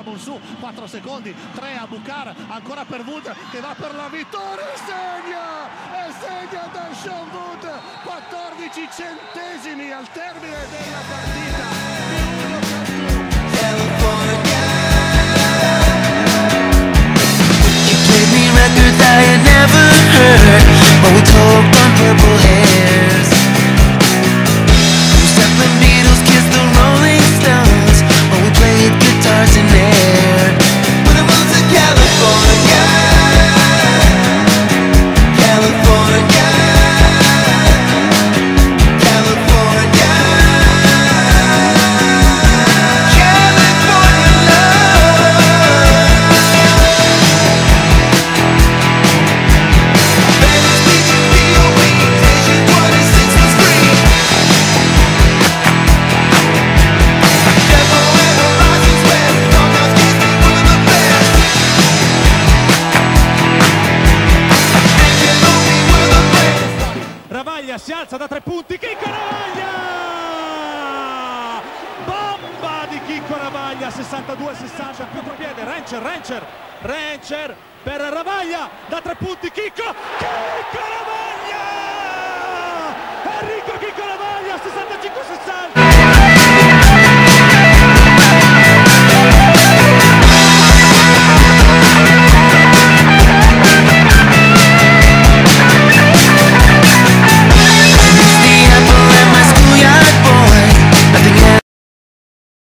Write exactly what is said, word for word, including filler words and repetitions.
Monsu, quattro secondi, tre a Bucar, ancora per Wood che va per la vittoria e segna! E segna da Sean Wood, quattordici centesimi al termine della partita. You played me records I had never heard, but we talked on purple hairs. Zeppelin Beatles kissed the Rolling Stones, but we played guitars in air. When I moved to California, California, California, California love. Venice Beach, V O E, Station twenty-six was free. Devil and Horizons West, Doghouse Keys, one of the best. Angelo, we were the best. Ravaglia si alza da tre punti, Chicco Ravaglia! Bomba di Chicco Ravaglia, sessantadue sessanta, il contropiede, Rencher, Rencher, Rencher per Ravaglia, da tre punti Chicco, Chicco Ravaglia!